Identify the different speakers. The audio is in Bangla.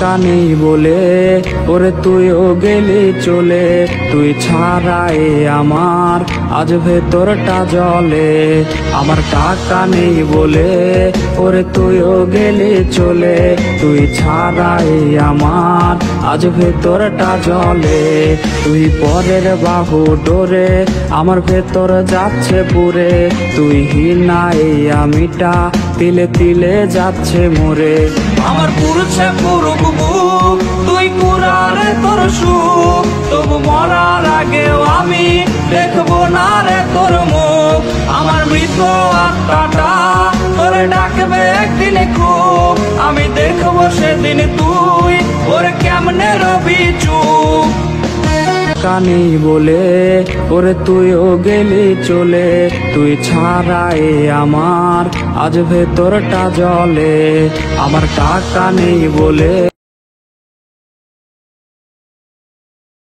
Speaker 1: টাকা নেই বলে ওরে তুইও গেলি চলে, তুই ছাড়াই আমার আজ ভেতরটা জ্বলে। আমার টাকা নেই বলে ওরে তুইও গেলি চলে, তুই ছাড়াই আমার আজ ভেতরটা জ্বলে। তুই পরের বাহু ডোরে আমার ভেতর যাচ্ছে পুরে, তুই হিনাই আমিটা তিলে তিলে যাচ্ছে মরে।
Speaker 2: আমার পুরুষে পুরুক বুক, তুই কুরারে তোর সুখ, তবু মরার আগেও আমি দেখবো না রে তোর মুখ। আমার মৃত আত্মাটা তোরে ডাকবে একদিন খুব, আমি দেখবো সেদিন তুই ওরে কেমনে রবি চুপ।
Speaker 1: টাকা নেই বলে ওরে তুইও গেলি চলে, তুই ছাড়াই আমার আজ ভেতরটা জ্বলে। আমার টাকা নেই বলে